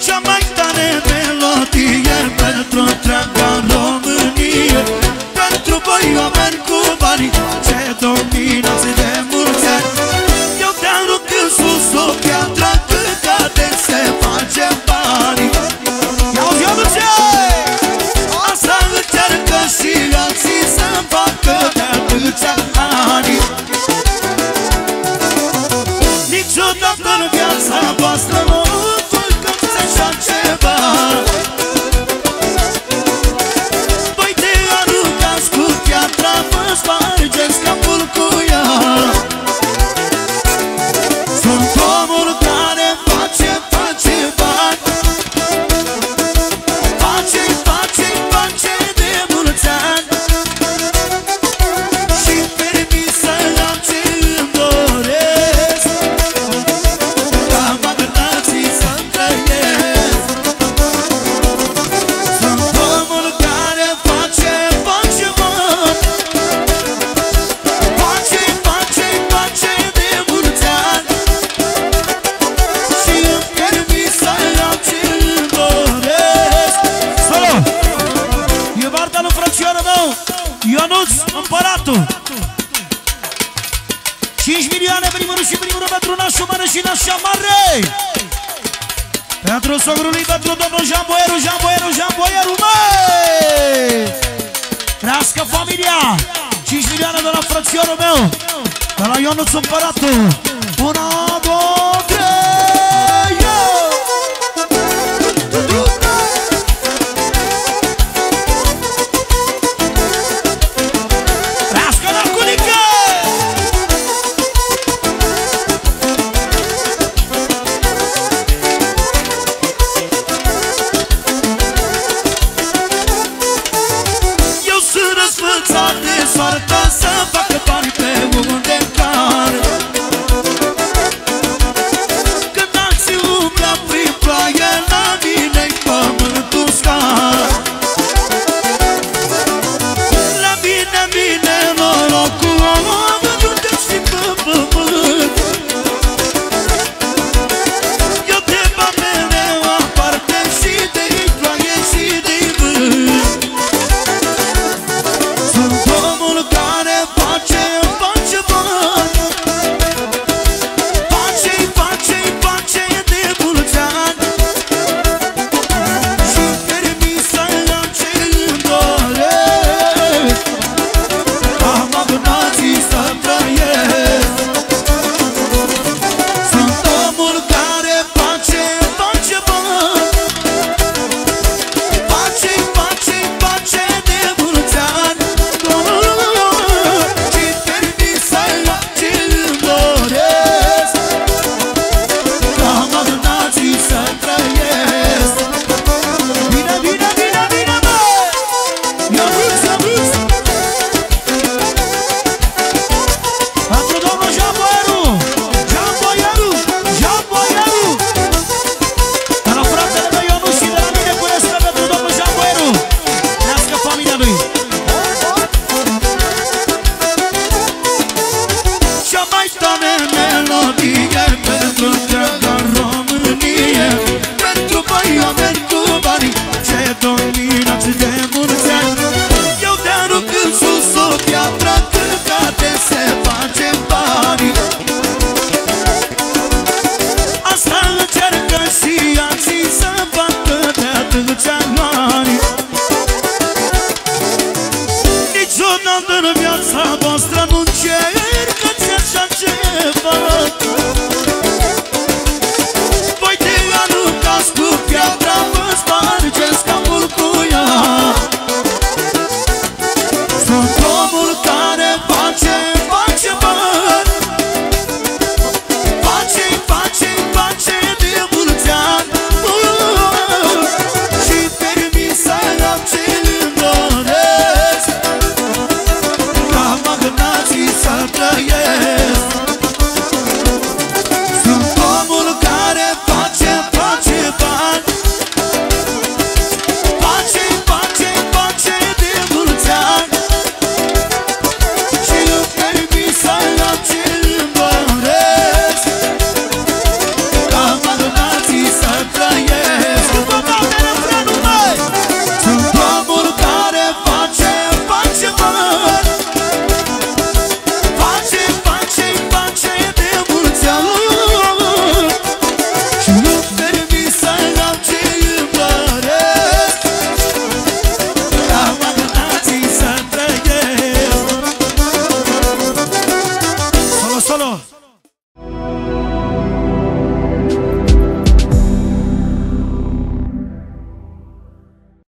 cea mai tare melodie pentru întreaga Românie, pentru voi oameni cu bani ce dominați de mulți ani. Eu te-arunc în sus o piatră cât cade se face bani. Ia-uzi, ia-uzi! Asta încearcă și alții să-mi facă de atâția ani. Niciodată în viața voastră nu făcăți așa ceva. Voi te aruncați cu piatra, vă spargeți capul cu ea. Sunt omul care face bani, face de mulți ani. Și-mi permis să am ce-mi doresc, ca magnații să-mi trăiesc. Sunt omul care face bani, face de mulți ani. Și-mi permis să am ce-mi doresc. Solo! E partea lui frățiorul meu Ionuț Împăratul. 5 milioane primul și primul pentru nașul mare și nașa mare. Pentru sogrul lui, pentru domnul Jean Boieru, măi! Crească familia! 5 milioane de la frățiorul meu, de la Ionuț Împăratul. 1, 2